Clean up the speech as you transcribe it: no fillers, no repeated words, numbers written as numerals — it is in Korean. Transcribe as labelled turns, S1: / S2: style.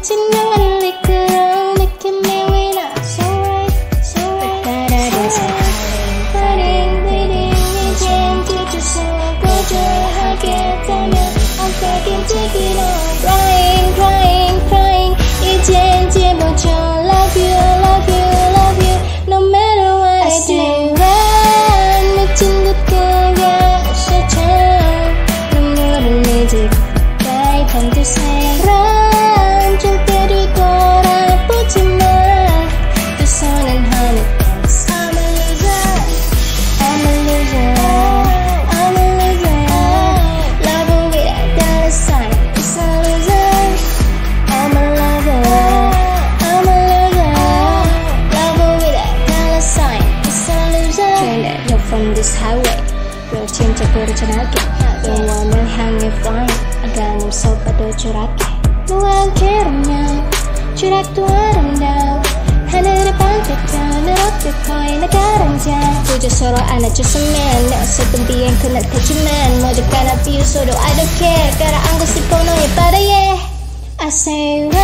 S1: 미친 너를 이끌어 느낌이 왜 나 so right so right 따라가서 fighting bleeding 이젠 뒤져서 거절하겠다면 I'm begging take it on crying crying crying 이젠 집어줘 love you love you love you no matter what I do run 미친 듯 그려서쳐 눈물을 내지고 나의 밤새랑 절대 뒤돌아보지 마 두 손은 하늘 I'm a loser I'm a loser I'm a loser Love without dollar sign It's a loser I'm a loser I'm a loser Love without dollar sign It's a loser Train that you're from this highway 별 침착으로 전하게 영원을 향해 flying 아가님 속봐도 추락해 너와 함께라면 추락도 아름다워 하늘에 반짝여 늘 어떻게 나 가라앉아 그저 서로 안아줬으면 내 어설픈 비행 끝날 테지만 모두 가나 비웃어도 I don't care 깔아안고 싶어 너의 바다에 I say